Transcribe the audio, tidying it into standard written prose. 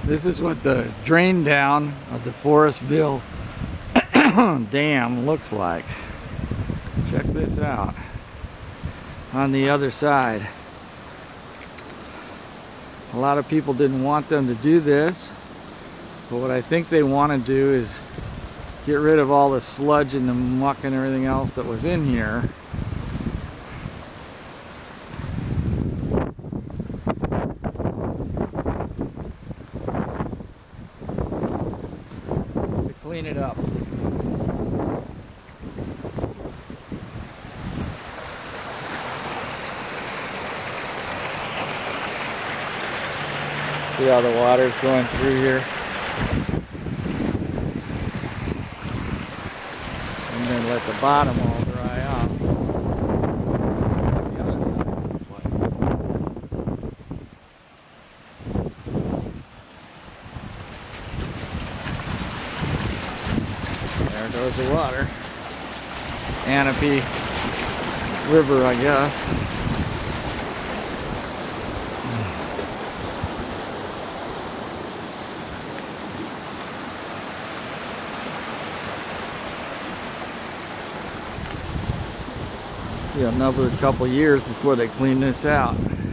This is what the drain down of the Forestville dam looks like. Check this out on the other side. A lot of people didn't want them to do this, but what I think they want to do is get rid of all the sludge and the muck and everything else that was in here. To clean it up. See how the water's going through here? And then let the bottom all dry out. The other side looks like. There goes the water. Canopy River, I guess. Yeah, another couple years before they clean this out.